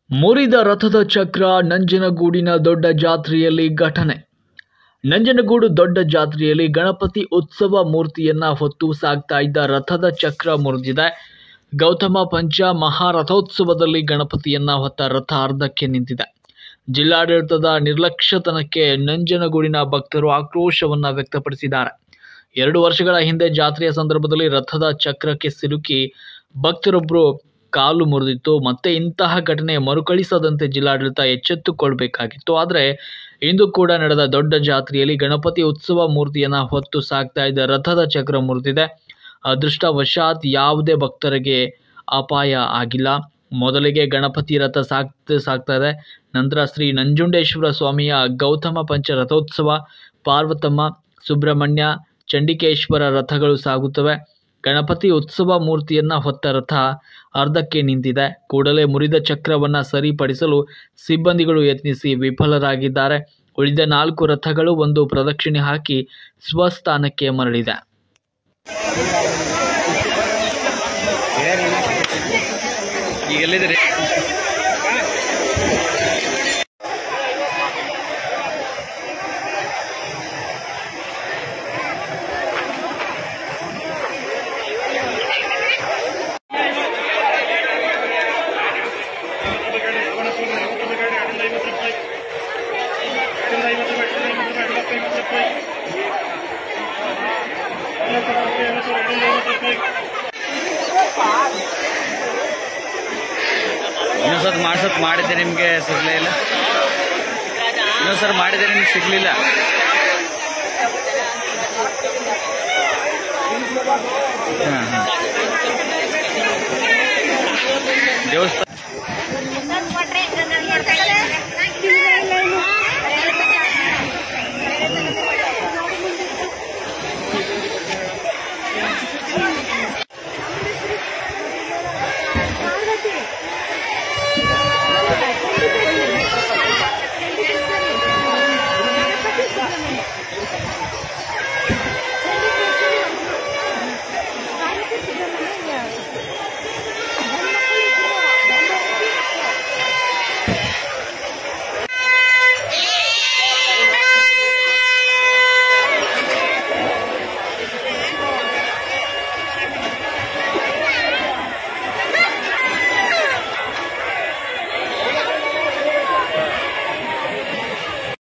ಮುರಿದ ರಥದ ಚಕ್ರ ನಂಜನಗೂಡಿನ ದೊಡ್ಡ ಜಾತ್ರೆಯಲ್ಲಿ ಘಟನೆ. ನಂಜನಗೂಡು ದೊಡ್ಡ ಜಾತ್ರೆಯಲ್ಲಿ ಗಣಪತಿ ಉತ್ಸವ ಮೂರ್ತಿಯನ್ನ ಹೊತ್ತು ಸಾಗ್ತಾ ಇದ್ದ ರಥದ ಚಕ್ರ ಮುರಿದಿದೆ. ಗೌತಮ ಪಂಚ ಮಹಾರಥೋತ್ಸವದಲ್ಲಿ ಗಣಪತಿಯನ್ನ ಹೊತ್ತ ರಥ ಅರ್ಧಕ್ಕೆ ನಿಂತಿದೆ. ಜಿಲ್ಲಾಡಳಿತದ ನಿರ್ಲಕ್ಷ್ಯತನಕ್ಕೆ ನಂಜನಗೂಡಿನ ಭಕ್ತರು ಆಕ್ರೋಶವನ್ನ ವ್ಯಕ್ತಪಡಿಸಿದ್ದಾರೆ. 2 ವರ್ಷಗಳ ಹಿಂದೆ ಜಾತ್ರೆಯ ಸಂದರ್ಭದಲ್ಲಿ ರಥದ ಚಕ್ರಕ್ಕೆ ಸಿಲುಕಿ ಭಕ್ತರೊಬ್ಬರು ಕಾಲು ಮುರಿದಿತ್ತು. ಮತ್ತೆ ಇಂತಹ ಘಟನೆ ಮರುಕಳಿಸದಂತೆ ಜಿಲ್ಲಾಡಳಿತ ಎಚ್ಚೆತ್ತುಕೊಳ್ಬೇಕಾಗಿತ್ತು. ಆದರೆ ಇಂದು ಕೂಡ ನಡೆದ ದೊಡ್ಡ ಜಾತ್ರೆಯಲ್ಲಿ ಗಣಪತಿ ಉತ್ಸವ ಮೂರ್ತಿಯನ್ನ ಹೊತ್ತು ಸಾಗ್ತಾ ಇದ್ದ ರಥದ ಚಕ್ರ ಮುರಿದಿದೆ. ಅದೃಷ್ಟವಶಾತ್ ಯಾವುದೇ ಭಕ್ತರಿಗೆ ಅಪಾಯ ಆಗಿಲ್ಲ. ಮೊದಲಿಗೆ ಗಣಪತಿ ರಥ ಸಾಗ್ತಾ ಇದೆ. ನಂತರ ಶ್ರೀ ನಂಜುಂಡೇಶ್ವರ ಸ್ವಾಮಿಯ ಗೌತಮ ಪಂಚ ರಥೋತ್ಸವ, ಪಾರ್ವತಮ್ಮ, ಸುಬ್ರಹ್ಮಣ್ಯ, ಚಂಡಿಕೇಶ್ವರ ರಥಗಳು ಸಾಗುತ್ತವೆ. ಗಣಪತಿ ಉತ್ಸವ ಮೂರ್ತಿಯನ್ನ ಹೊತ್ತ ರಥ ಅರ್ಧಕ್ಕೆ ನಿಂತಿದೆ. ಕೂಡಲೇ ಮುರಿದ ಚಕ್ರವನ್ನು ಸರಿಪಡಿಸಲು ಸಿಬ್ಬಂದಿಗಳು ಯತ್ನಿಸಿ ವಿಫಲರಾಗಿದ್ದಾರೆ. ಉಳಿದ 4 ರಥಗಳು ಒಂದು ಪ್ರದಕ್ಷಿಣೆ ಹಾಕಿ ಸ್ವಸ್ಥಾನಕ್ಕೆ ಮರಳಿದೆ. ಇನ್ನೊಂದ್ಸತಿ ಮಾಡಿದ್ದೆ ನಿಮಗೆ ಸಿಗಲೇ ಇಲ್ಲ. ಇನ್ನೊಂದ್ಸರಿ ಮಾಡಿದ್ದೆ ನಿಮ್ಗೆ ಸಿಗಲಿಲ್ಲ. ಹಾಂ